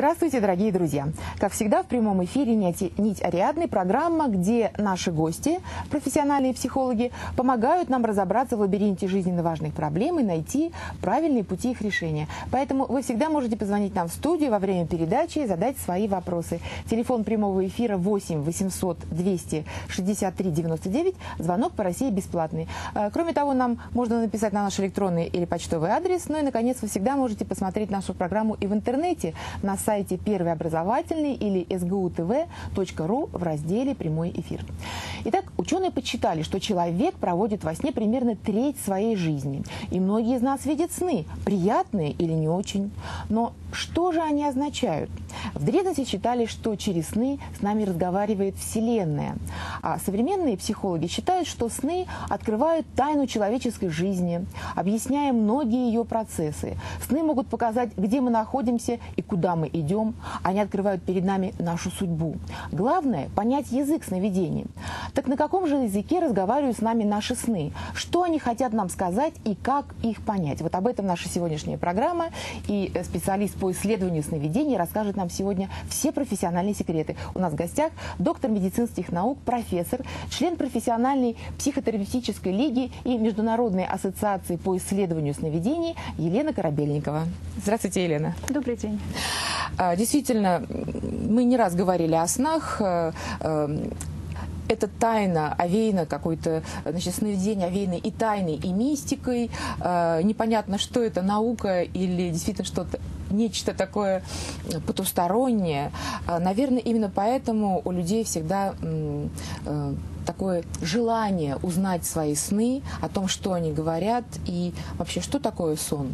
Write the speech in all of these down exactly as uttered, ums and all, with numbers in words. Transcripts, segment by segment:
Здравствуйте, дорогие друзья! Как всегда, в прямом эфире «Нить Ариадны» программа, где наши гости, профессиональные психологи, помогают нам разобраться в лабиринте жизненно важных проблем и найти правильные пути их решения. Поэтому вы всегда можете позвонить нам в студию во время передачи и задать свои вопросы. Телефон прямого эфира восемь восемьсот двести шестьдесят три девяносто девять, звонок по России бесплатный. Кроме того, нам можно написать на наш электронный или почтовый адрес. Ну и, наконец, вы всегда можете посмотреть нашу программу и в интернете на сайте Первый образовательный или эс гэ у тэ вэ точка ру в разделе «Прямой эфир». Итак, ученые подсчитали, что человек проводит во сне примерно треть своей жизни. И многие из нас видят сны, приятные или не очень. Но что же они означают? В древности считали, что через сны с нами разговаривает Вселенная. А современные психологи считают, что сны открывают тайну человеческой жизни, объясняя многие ее процессы. Сны могут показать, где мы находимся и куда мы идем. Они открывают перед нами нашу судьбу. Главное – понять язык сновидений. Так на каком же языке разговаривают с нами наши сны? Что они хотят нам сказать и как их понять? Вот об этом наша сегодняшняя программа. И специалист по исследованию сновидений расскажет нам сегодня все профессиональные секреты. У нас в гостях доктор медицинских наук, профессор, член профессиональной психотерапевтической лиги и Международной ассоциации по исследованию сновидений Елена Корабельникова. Здравствуйте, Елена. Добрый день. Действительно, мы не раз говорили о снах. Это тайна овеяна какой-то, значит, сновидение овеяно и тайной, и мистикой. Непонятно, что это, наука или действительно что-то, нечто такое потустороннее. Наверное, именно поэтому у людей всегда такое желание узнать свои сны, о том, что они говорят, и вообще, что такое сон.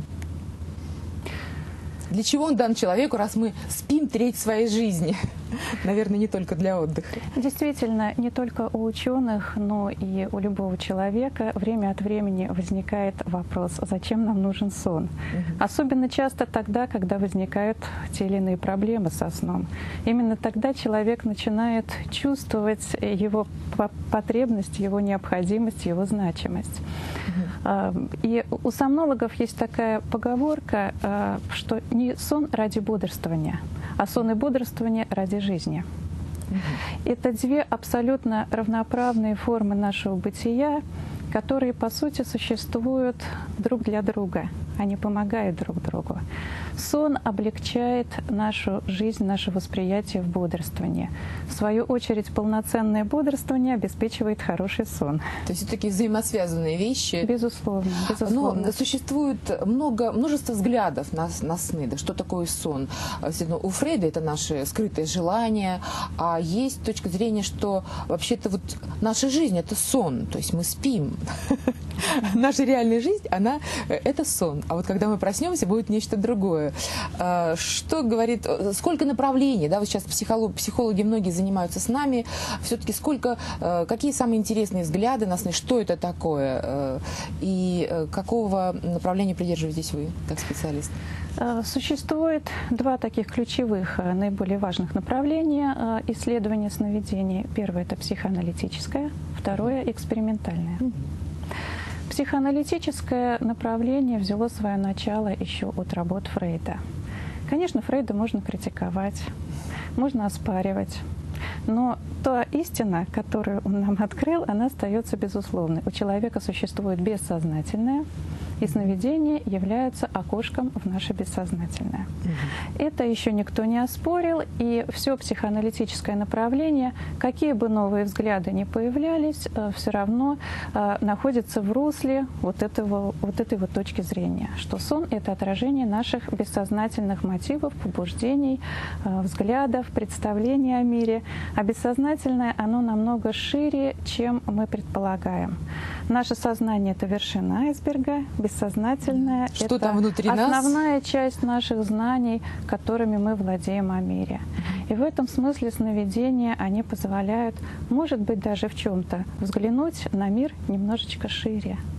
Для чего он дан человеку, раз мы спим треть своей жизни? Наверное, не только для отдыха. Действительно, не только у ученых, но и у любого человека время от времени возникает вопрос, зачем нам нужен сон? Угу. Особенно часто тогда, когда возникают те или иные проблемы со сном. Именно тогда человек начинает чувствовать его потребность, его необходимость, его значимость. Угу. И у сомнологов есть такая поговорка, что не сон ради бодрствования, а сон и бодрствование ради жизни. Mm-hmm. Это две абсолютно равноправные формы нашего бытия, которые, по сути, существуют друг для друга. Они помогают друг другу. Сон облегчает нашу жизнь, наше восприятие в бодрствовании. В свою очередь, полноценное бодрствование обеспечивает хороший сон. То есть это такие взаимосвязанные вещи? Безусловно. безусловно. Но существует много, множество взглядов на, на сны. Да, что такое сон? У Фрейда это наши скрытые желания, а есть точка зрения, что вообще-то вот наша жизнь – это сон, то есть мы спим. Наша реальная жизнь, она – это сон. А вот когда мы проснемся, будет нечто другое. Что говорит, сколько направлений, да, вот сейчас психологи, психологи многие занимаются с нами, все-таки сколько, какие самые интересные взгляды на сны, что это такое, и какого направления придерживаетесь вы, как специалист? Существует два таких ключевых, наиболее важных направления исследования сновидений. Первое – это психоаналитическое, второе – экспериментальное. Психоаналитическое направление взяло свое начало еще от работ Фрейда. Конечно, Фрейда можно критиковать, можно оспаривать, но та истина, которую он нам открыл, она остается безусловной. У человека существует бессознательное, и сновидения являются окошком в наше бессознательное. Mm-hmm. Это еще никто не оспорил, и все психоаналитическое направление, какие бы новые взгляды ни появлялись, все равно находится в русле вот, этого, вот этой вот точки зрения, что сон — это отражение наших бессознательных мотивов, побуждений, взглядов, представлений о мире, а бессознательное, оно намного шире, чем мы предполагаем. Наше сознание — это вершина айсберга, бессознательное — что это там внутри основная нас? часть наших знаний, которыми мы владеем о мире. И в этом смысле сновидения, они позволяют, может быть, даже в чем-то взглянуть на мир немножечко шире.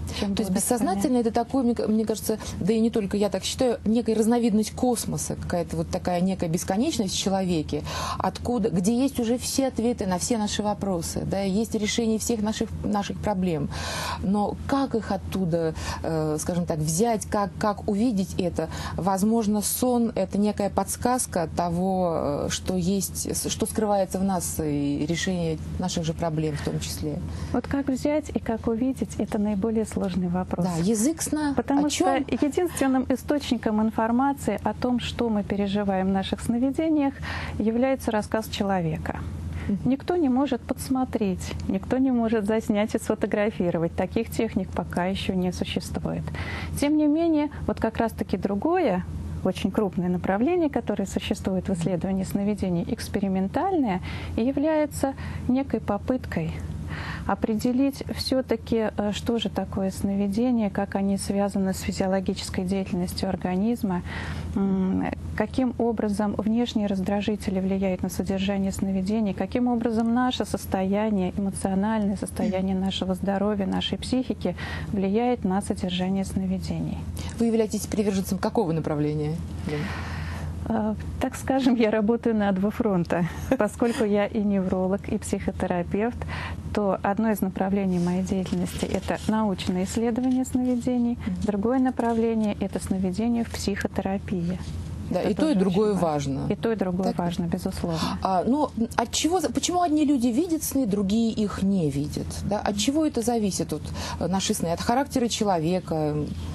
чем То есть бессознательно это такое, мне, мне кажется, да и не только я так считаю, некая разновидность космоса, какая-то вот такая некая бесконечность в человеке, откуда, где есть уже все ответы на все наши вопросы, да, есть решение всех наших, наших проблем. Но как их оттуда, э, скажем так, взять, как, как увидеть это? Возможно, сон – это некая подсказка того, что есть, что скрывается в нас, и решение наших же проблем в том числе. Вот как взять и как увидеть – это наиболее сложный вопрос. Да, язык сна. Потому о что чем? единственным источником информации о том, что мы переживаем в наших сновидениях, является рассказ человека. Никто не может подсмотреть, никто не может заснять и сфотографировать. Таких техник пока еще не существует. Тем не менее, вот как раз-таки другое, очень крупное направление, которое существует в исследовании сновидений, экспериментальное, и является некой попыткой определить все-таки, что же такое сновидение, как они связаны с физиологической деятельностью организма, каким образом внешние раздражители влияют на содержание сновидений, каким образом наше состояние, эмоциональное состояние нашего здоровья, нашей психики влияет на содержание сновидений. Вы являетесь приверженцем какого направления? Так скажем, я работаю на два фронта. Поскольку я и невролог, и психотерапевт, то одно из направлений моей деятельности – это научное исследование сновидений. Другое направление – это сновидение в психотерапии. Да, это и то, и другое важно. И то, и другое так? важно, безусловно. А, но от чего, почему одни люди видят сны, другие их не видят? Да? От чего это зависит, вот, наши сны? От характера человека?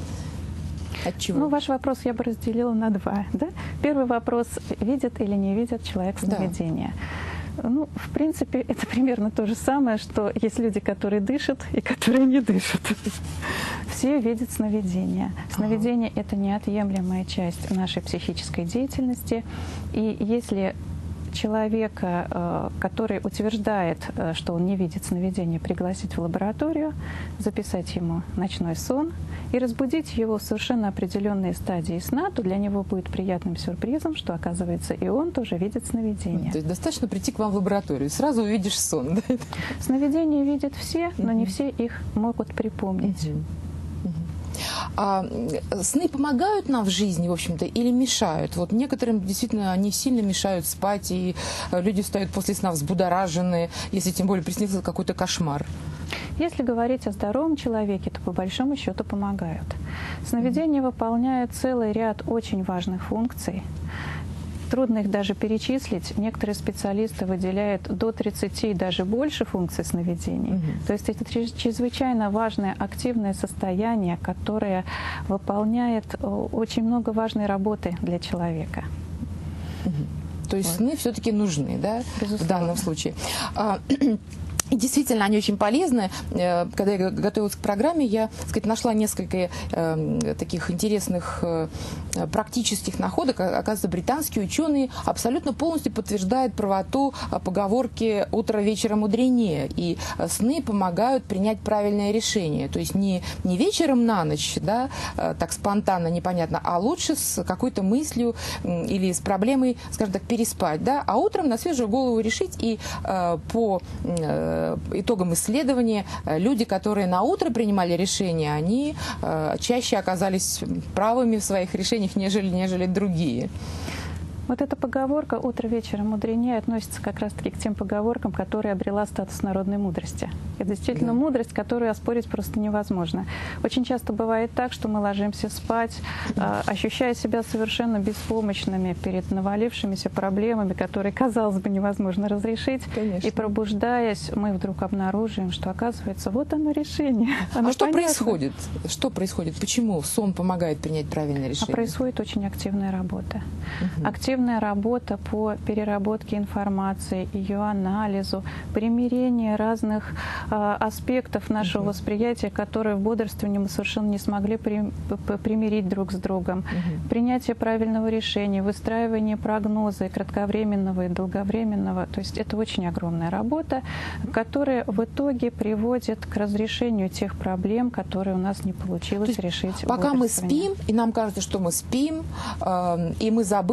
От чего? Ну, ваш вопрос я бы разделила на два. Да? Первый вопрос – видит или не видит человек сновидения? Да. Ну, в принципе, это примерно то же самое, что есть люди, которые дышат и которые не дышат. Все видят сновидения. Сновидение – это неотъемлемая часть нашей психической деятельности. И если человека, который утверждает, что он не видит сновидения, пригласить в лабораторию, записать ему ночной сон и разбудить его в совершенно определенные стадии сна, то для него будет приятным сюрпризом, что, оказывается, и он тоже видит сновидения. То есть достаточно прийти к вам в лабораторию, сразу увидишь сон. Да? Сновидения видят все, но не все их могут припомнить. А сны помогают нам в жизни, в общем-то, или мешают? Вот некоторым действительно они сильно мешают спать, и люди встают после сна взбудораженные, если тем более приснился какой-то кошмар. Если говорить о здоровом человеке, то по большому счету помогают. Сновидения выполняют целый ряд очень важных функций. Трудно их даже перечислить. Некоторые специалисты выделяют до тридцати и даже больше функций сновидений. Mm-hmm. То есть это чрезвычайно важное активное состояние, которое выполняет очень много важной работы для человека. Mm-hmm. То есть вот. Сны все-таки нужны, да, безусловно, в данном случае. И действительно, они очень полезны. Когда я готовилась к программе, я, так сказать, нашла несколько э, таких интересных э, практических находок. Оказывается, британские ученые абсолютно полностью подтверждают правоту поговорки «утро вечера мудренее». И сны помогают принять правильное решение. То есть не, не вечером на ночь, да, так спонтанно, непонятно, а лучше с какой-то мыслью или с проблемой, скажем так, переспать, да, а утром на свежую голову решить. И э, по э, итогам исследования люди, которые на утро принимали решения, они э, чаще оказались правыми в своих решениях, нежели, нежели другие. Вот эта поговорка «утро вечера мудренее» относится как раз-таки к тем поговоркам, которые обрела статус народной мудрости. Это действительно да. мудрость, которую оспорить просто невозможно. Очень часто бывает так, что мы ложимся спать, э, ощущая себя совершенно беспомощными перед навалившимися проблемами, которые, казалось бы, невозможно разрешить. Конечно. И пробуждаясь, мы вдруг обнаруживаем, что, оказывается, вот оно решение. Оно а что понятно. происходит? Что происходит? Почему сон помогает принять правильное решение? А происходит очень активная работа. Угу. Активная работа по переработке информации, ее анализу, примирение разных э, аспектов нашего uh-huh. восприятия, которые в бодрствовании мы совершенно не смогли при, примирить друг с другом. Uh-huh. Принятие правильного решения, выстраивание прогноза и кратковременного, и долговременного. То есть это очень огромная работа, которая в итоге приводит к разрешению тех проблем, которые у нас не получилось решить. Пока мы спим, и нам кажется, что мы спим, э, и мы забыли об этом,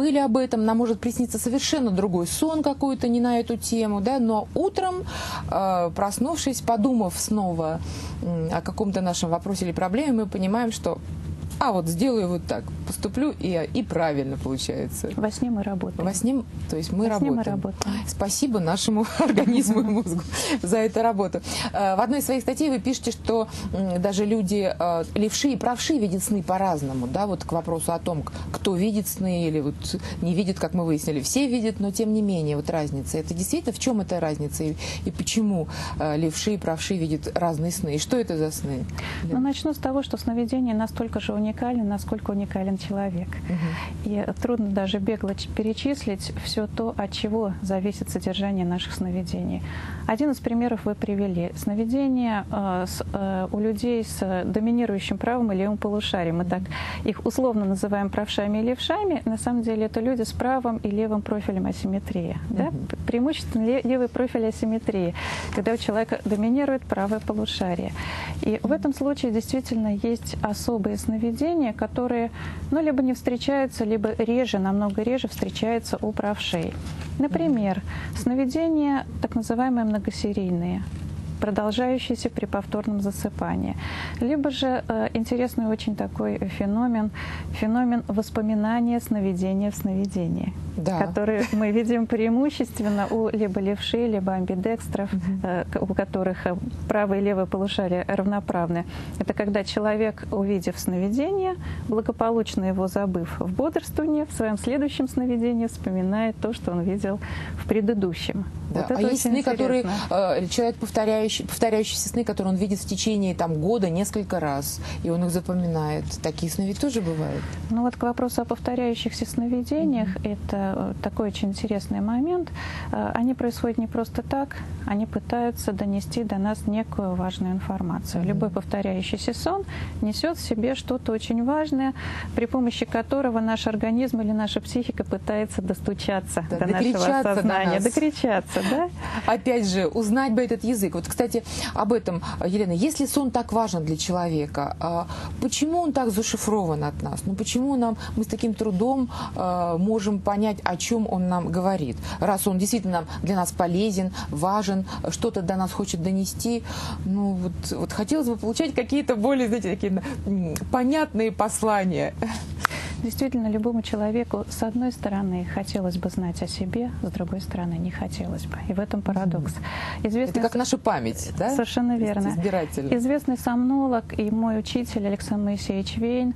этом нам может присниться совершенно другой сон какой-то не на эту тему, да, но утром, э, проснувшись, подумав снова э, о каком-то нашем вопросе или проблеме, мы понимаем, что а вот сделаю вот так, поступлю, и, и правильно получается. Во сне мы работаем. Во сне, то есть мы Во работаем. сне мы работаем. Спасибо нашему организму и мозгу за эту работу. В одной из своих статей вы пишете, что даже люди левши и правши видят сны по-разному. Да, вот к вопросу о том, кто видит сны или вот не видит, как мы выяснили. Все видят, но тем не менее, вот разница. Это действительно, в чем эта разница и, и почему левши и правши видят разные сны? И что это за сны? Ну, начну с того, что сновидение настолько же уникально, уникален, насколько уникален человек. Uh-huh. И трудно даже бегло перечислить все то, от чего зависит содержание наших сновидений. Один из примеров вы привели. Сновидения э, с, э, у людей с доминирующим правым и левым полушарием. Мы так их условно называем правшами и левшами. На самом деле это люди с правым и левым профилем асимметрии. Uh-huh. Да? Преимущественно левый профиль асимметрии, когда у человека доминирует правое полушарие. И uh-huh. в этом случае действительно есть особые сновидения, которые, ну, либо не встречаются, либо реже, намного реже встречаются у правшей. Например, сновидения так называемые многосерийные, продолжающиеся при повторном засыпании. Либо же э, интересный очень такой феномен, феномен воспоминания сновидения в сновидении, да. который мы видим преимущественно у либо левшей, либо амбидекстров, угу. э, у которых правое и левое полушарие равноправны. Это когда человек, увидев сновидение, благополучно его забыв в бодрствовании, в своем следующем сновидении вспоминает то, что он видел в предыдущем. Да. Вот а есть сны, интересно. которые э, человек повторяющий, повторяющиеся сны, которые он видит в течение там, года несколько раз, и он их запоминает. Такие сны ведь тоже бывают? Ну вот к вопросу о повторяющихся сновидениях, mm-hmm. это такой очень интересный момент. Они происходят не просто так, они пытаются донести до нас некую важную информацию. Mm-hmm. Любой повторяющийся сон несет в себе что-то очень важное, при помощи которого наш организм или наша психика пытается достучаться да, до нашего сознания, до докричаться. Да? Опять же, узнать бы этот язык. Вот, кстати, об этом, Елена, если сон так важен для человека, почему он так зашифрован от нас? Ну, почему нам, мы с таким трудом можем понять, о чем он нам говорит? Раз он действительно для нас полезен, важен, что-то до нас хочет донести, ну, вот, вот хотелось бы получать какие-то более, знаете, такие понятные послания. Действительно, любому человеку, с одной стороны, хотелось бы знать о себе, с другой стороны, не хотелось бы. И в этом парадокс. Известный... Это как наша память, да? Совершенно верно. Известный сомнолог и мой учитель Александр Моисеевич Вейн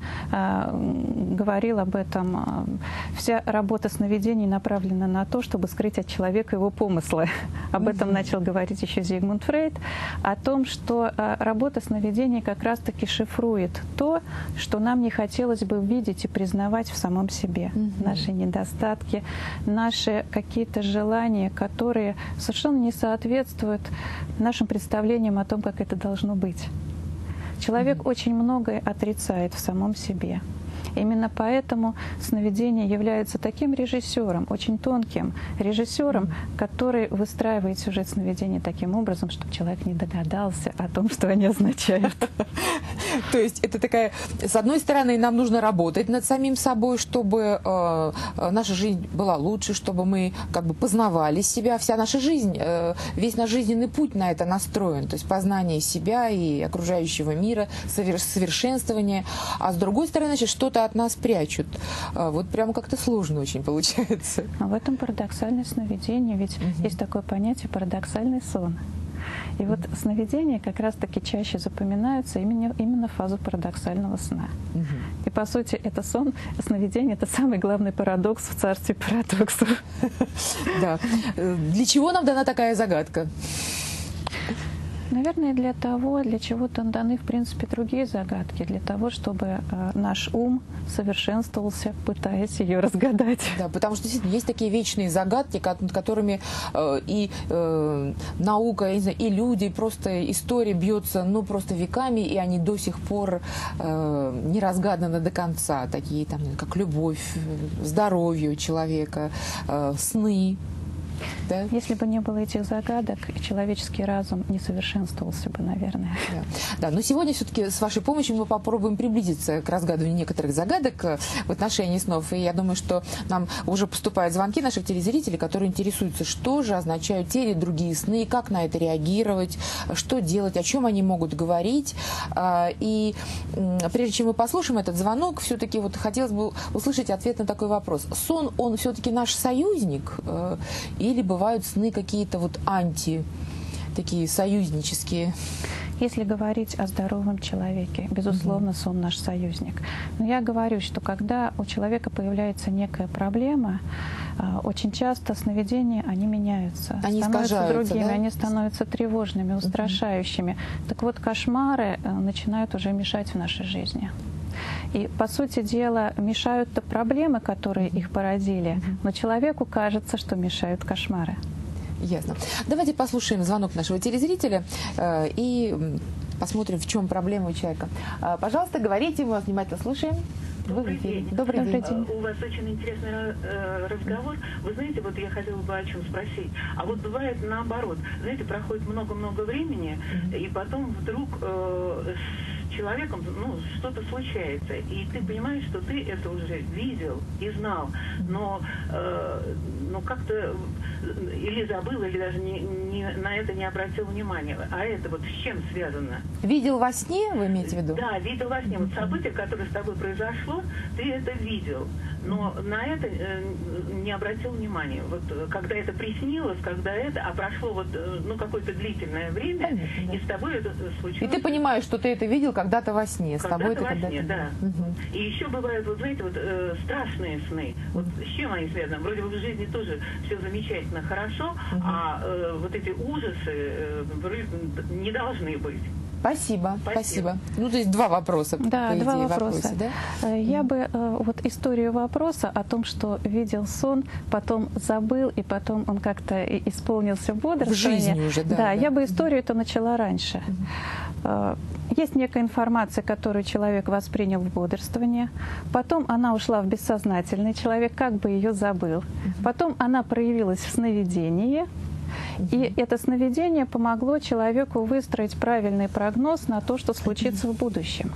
э, говорил об этом. Вся работа сновидений направлена на то, чтобы скрыть от человека его помыслы. Об этом начал говорить еще Зигмунд Фрейд. О том, что э, работа сновидений как раз-таки шифрует то, что нам не хотелось бы видеть и признать в самом себе. Mm-hmm. Наши недостатки, наши какие-то желания, которые совершенно не соответствуют нашим представлениям о том, как это должно быть. Человек mm-hmm. очень многое отрицает в самом себе. Именно поэтому сновидение является таким режиссером, очень тонким режиссером, который выстраивает сюжет сновидения таким образом, чтобы человек не догадался о том, что они означают. То есть это такая, с одной стороны, нам нужно работать над самим собой, чтобы э, наша жизнь была лучше, чтобы мы как бы познавали себя. Вся наша жизнь, э, весь наш жизненный путь на это настроен. То есть познание себя и окружающего мира, совершенствование. А с другой стороны, значит, что-то от нас прячут. Вот прямо как-то сложно очень получается. А в этом парадоксальное сновидение, ведь угу. есть такое понятие парадоксальный сон. И вот сновидения как раз-таки чаще запоминаются именно, именно в фазу парадоксального сна. Угу. И по сути это сон, сновидение — это самый главный парадокс в царстве парадоксов. Да. Для чего нам дана такая загадка? Наверное, для того, для чего-то даны, в принципе, другие загадки, для того, чтобы э, наш ум совершенствовался, пытаясь ее разгадать. Да, потому что действительно есть такие вечные загадки, над которыми э, и э, наука, и, и люди, просто история бьется, ну, просто веками, и они до сих пор э, не разгаданы до конца. Такие, там, как любовь, здоровье у человека, э, сны. Да? Если бы не было этих загадок, человеческий разум не совершенствовался бы, наверное. Да, да. Но сегодня все-таки с вашей помощью мы попробуем приблизиться к разгадыванию некоторых загадок в отношении снов. И я думаю, что нам уже поступают звонки наших телезрителей, которые интересуются, что же означают те или другие сны, как на это реагировать, что делать, о чем они могут говорить. И прежде чем мы послушаем этот звонок, все-таки вот хотелось бы услышать ответ на такой вопрос. Сон, он все-таки наш союзник? Или бывают сны какие-то вот анти, такие союзнические? Если говорить о здоровом человеке, безусловно, угу. сон наш союзник. Но я говорю, что когда у человека появляется некая проблема, очень часто сновидения, они меняются. Они становятся другими, да? они становятся тревожными, устрашающими. Угу. Так вот, кошмары начинают уже мешать в нашей жизни. И, по сути дела, мешают-то проблемы, которые их породили, но человеку кажется, что мешают кошмары. Ясно. Давайте послушаем звонок нашего телезрителя э, и посмотрим, в чем проблема у человека. Э, пожалуйста, говорите, мы вас внимательно слушаем. Добрый день. Добрый, Добрый день. день. У вас очень интересный э, разговор. Вы знаете, вот я хотела бы о чем спросить. А вот бывает наоборот. Знаете, проходит много-много времени, mm-hmm. и потом вдруг э, с человеком ну, что-то случается. И ты понимаешь, что ты это уже видел и знал, но, э, но как-то или забыл, или даже не, не, на это не обратил внимания. А это вот с чем связано? Видел во сне, вы имеете в виду? Да, видел во сне. Вот событие, которое с тобой произошло, ты это видел, но на это э, не обратил внимания. Вот когда это приснилось, когда это, а прошло вот ну какое-то длительное время, Понятно, да. и с тобой это случилось. И ты понимаешь, что ты это видел когда-то во сне, с тобой это во сне, да. Угу. И еще бывают, вот знаете, вот э, страшные сны. Вот с чем они связаны? Вроде бы в жизни тоже все замечательно, хорошо, угу. а э, вот эти ужасы э, не должны быть. Спасибо, спасибо, спасибо. Ну, то есть два вопроса. Да, по два идее, вопроса. Вопросе, да? Я mm. бы вот историю вопроса о том, что видел сон, потом забыл, и потом он как-то исполнился в бодрствовании. В жизни уже, да. Да, да. я бы историю это начала раньше. Mm. Есть некая информация, которую человек воспринял в бодрствовании, потом она ушла в бессознательный, человек как бы ее забыл, mm-hmm. потом она проявилась в сновидении. И это сновидение помогло человеку выстроить правильный прогноз на то, что случится в будущем.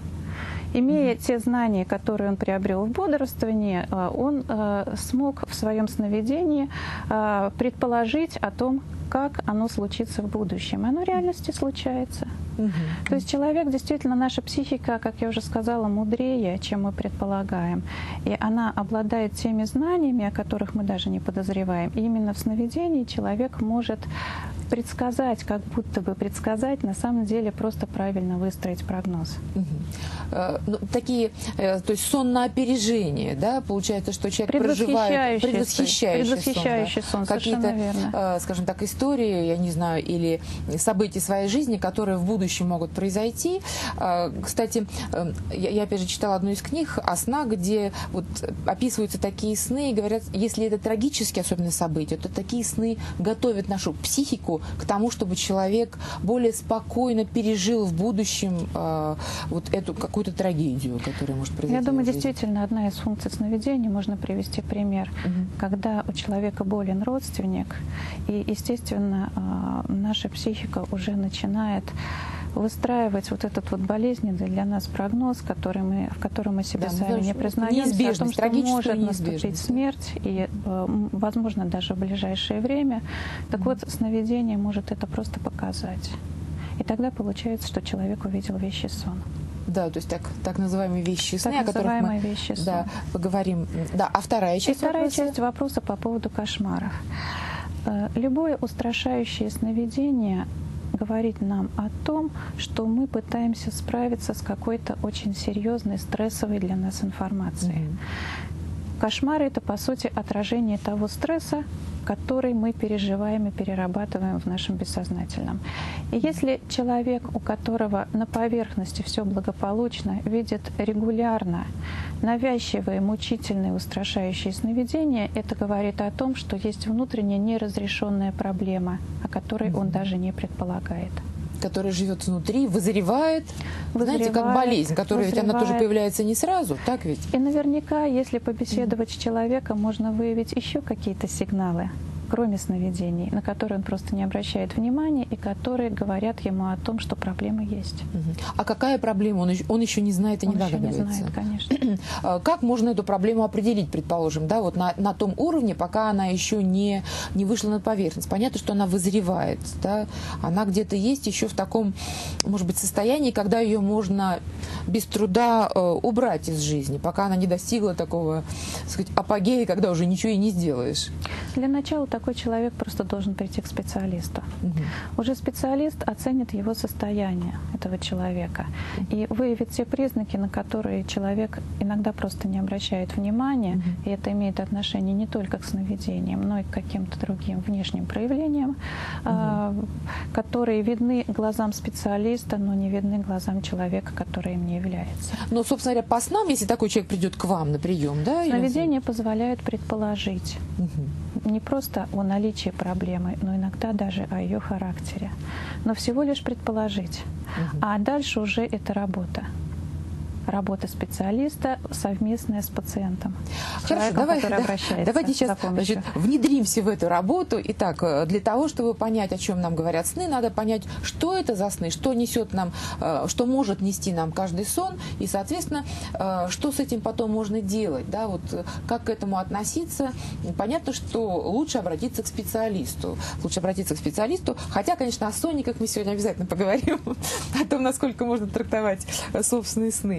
Имея те знания, которые он приобрел в бодрствовании, он смог в своем сновидении предположить о том, как оно случится в будущем. Оно в реальности случается. Угу. То есть человек, действительно, наша психика, как я уже сказала, мудрее, чем мы предполагаем. И она обладает теми знаниями, о которых мы даже не подозреваем. И именно в сновидении человек может предсказать, как будто бы предсказать, на самом деле просто правильно выстроить прогноз. Угу. Э, ну, такие, э, то есть сон на опережение, да, получается, что человек проживает предвосхищающий, предвосхищающий сон, да? сон Какие-то, верно. скажем так, истории, я не знаю, или события своей жизни, которые в будущем могут произойти. Кстати, я, я опять же читала одну из книг о снах, где вот описываются такие сны и говорят, если это трагические особенно события, то такие сны готовят нашу психику к тому, чтобы человек более спокойно пережил в будущем э, вот эту какую-то трагедию, которая может произойти. Я думаю, действительно, одна из функций сновидения, можно привести пример, угу. когда у человека болен родственник, и, естественно, э, наша психика уже начинает выстраивать вот этот вот болезненный для нас прогноз, который мы, в котором мы себя да, сами не признаем, о том, что может наступить смерть, и, возможно, даже в ближайшее время. Так вот, сновидение может это просто показать. И тогда получается, что человек увидел вещий сон. Да, то есть так, так называемые вещи сны, так о которых мы вещи да, поговорим. Да, а вторая часть И вторая вопроса? часть вопроса по поводу кошмаров. Любое устрашающее сновидение говорит нам о том, что мы пытаемся справиться с какой-то очень серьезной, стрессовой для нас информацией. Mm-hmm. Кошмары — это, по сути, отражение того стресса, который мы переживаем и перерабатываем в нашем бессознательном. И если человек, у которого на поверхности все благополучно, видит регулярно навязчивые, мучительные, устрашающие сновидения, это говорит о том, что есть внутренняя неразрешенная проблема, о которой он даже не предполагает. Которая живет внутри, вызревает, вызревает знаете, как болезнь, которая ведь она тоже появляется не сразу, так ведь? И наверняка, если побеседовать mm. с человеком, можно выявить еще какие-то сигналы. кроме сновидений, на которые он просто не обращает внимания и которые говорят ему о том, что проблема есть. А какая проблема? Он еще, он еще не знает и он не догадывается. Он еще не знает, конечно. Как можно эту проблему определить, предположим, да, вот на, на том уровне, пока она еще не, не вышла на поверхность? Понятно, что она вызревает, да? Она где-то есть еще в таком, может быть, состоянии, когда ее можно без труда э, убрать из жизни, пока она не достигла такого, так сказать, апогея, когда уже ничего и не сделаешь. Для начала такой человек просто должен прийти к специалисту. Угу. Уже специалист оценит его состояние, этого человека, и выявит те признаки, на которые человек иногда просто не обращает внимания, угу. и это имеет отношение не только к сновидениям, но и к каким-то другим внешним проявлениям, угу. а, которые видны глазам специалиста, но не видны глазам человека, который им не является. Но, собственно говоря, по снам, если такой человек придет к вам на прием, да? Сновидение или... позволяет предположить угу. не просто о наличии проблемы, но иногда даже о ее характере. Но всего лишь предположить. Угу. А дальше уже это работа. Работа специалиста совместная с пациентом. С Хорошо, давай, да, давайте сейчас значит, внедримся в эту работу. Итак, для того, чтобы понять, о чем нам говорят сны, надо понять, что это за сны, что несет нам, что может нести нам каждый сон, и, соответственно, что с этим потом можно делать, да, вот как к этому относиться. Понятно, что лучше обратиться к специалисту. Лучше обратиться к специалисту, хотя, конечно, о сонниках мы сегодня обязательно поговорим, о том, насколько можно трактовать собственные сны.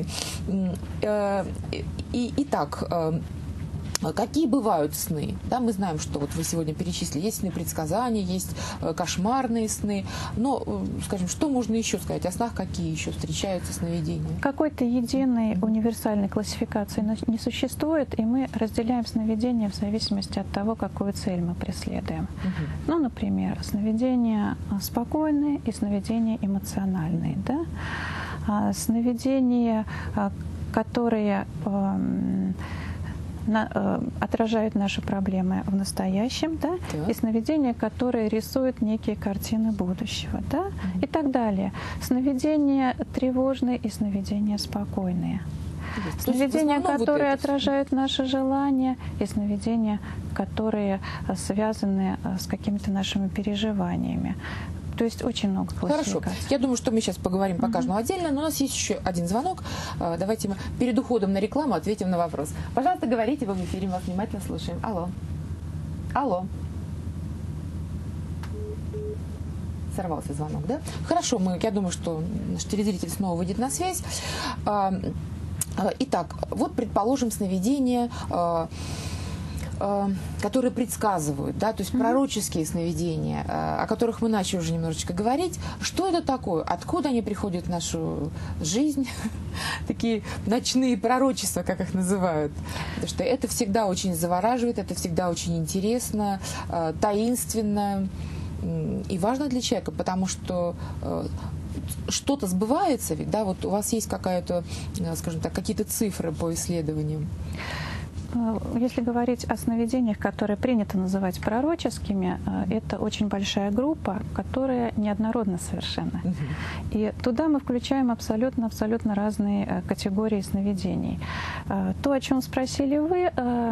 И, итак, какие бывают сны? Да, мы знаем, что вот вы сегодня перечислили. Есть сны предсказания, есть кошмарные сны. Но, скажем, что можно еще сказать о снах? Какие еще встречаются сновидения? Какой-то единой универсальной классификации не существует, и мы разделяем сновидения в зависимости от того, какую цель мы преследуем. Угу. Ну, например, сновидения спокойные и сновидения эмоциональные. Да? Сновидения, которые э, на, э, отражают наши проблемы в настоящем, да? Да. И сновидения, которые рисуют некие картины будущего, да? Mm-hmm. И так далее. Сновидения тревожные и сновидения спокойные. Mm-hmm. Сновидения, которые вот отражают наши желания, и сновидения, которые связаны с какими-то нашими переживаниями. То есть очень много классификаций. Хорошо. Я думаю, что мы сейчас поговорим по каждому uh-huh. отдельно, но у нас есть еще один звонок. Давайте мы перед уходом на рекламу ответим на вопрос. Пожалуйста, говорите, вы в эфире, мы вас внимательно слушаем. Алло. Алло. Сорвался звонок, да? Хорошо, мы, я думаю, что наш телезритель снова выйдет на связь. Итак, вот, предположим, сновидение, которые предсказывают, да, то есть mm-hmm. пророческие сновидения, о которых мы начали уже немножечко говорить. Что это такое? Откуда они приходят в нашу жизнь? Такие ночные пророчества, как их называют. Потому что это всегда очень завораживает, это всегда очень интересно, таинственно и важно для человека, потому что что-то сбывается, ведь, да, вот у вас есть какая-то, скажем так, какие-то цифры по исследованиям. Если говорить о сновидениях, которые принято называть пророческими, это очень большая группа, которая неоднородна совершенно. Uh-huh. И туда мы включаем абсолютно-абсолютно разные категории сновидений. То, о чем спросили вы,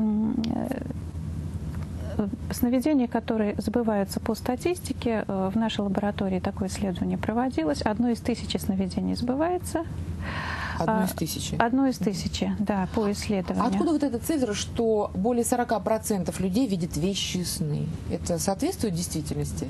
сновидения, которые сбываются по статистике, в нашей лаборатории такое исследование проводилось. Одно из тысячи сновидений сбывается. Одно из тысячи? Одно из тысячи, да, по исследованию. Откуда вот эта цифра, что более сорока процентов людей видят вещи и сны? Это соответствует действительности?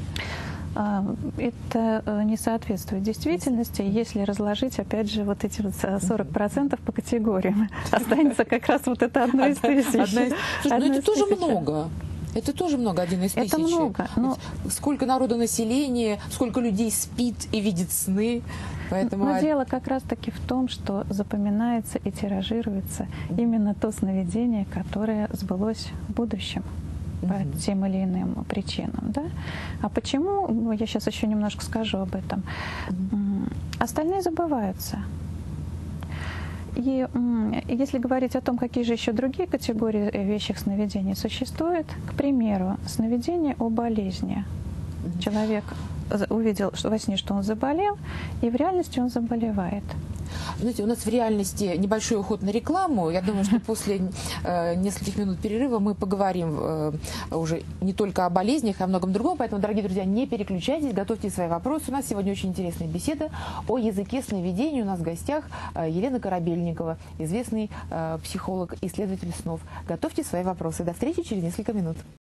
Это не соответствует действительности. Если разложить, опять же, вот эти вот сорок процентов по категориям, останется как раз вот это одно из тысячи. Но это тоже много. Это тоже много, один из тысячи. Это много. Но... Сколько народонаселения, сколько людей спит и видит сны. Поэтому... Но дело как раз-таки в том, что запоминается и тиражируется именно то сновидение, которое сбылось в будущем по mm-hmm. тем или иным причинам. Да? А почему? Я сейчас еще немножко скажу об этом. Mm-hmm. Остальные забываются. И если говорить о том, какие же еще другие категории вещих сновидений существуют, к примеру, сновидение о болезни. Человек увидел во сне, что он заболел, и в реальности он заболевает. Знаете, у нас в реальности небольшой уход на рекламу. Я думаю, что после э, нескольких минут перерыва мы поговорим э, уже не только о болезнях, а о многом другом. Поэтому, дорогие друзья, не переключайтесь, готовьте свои вопросы. У нас сегодня очень интересная беседа о языке сновидений. У нас в гостях э, Елена Корабельникова, известный э, психолог, исследователь снов. Готовьте свои вопросы. До встречи через несколько минут.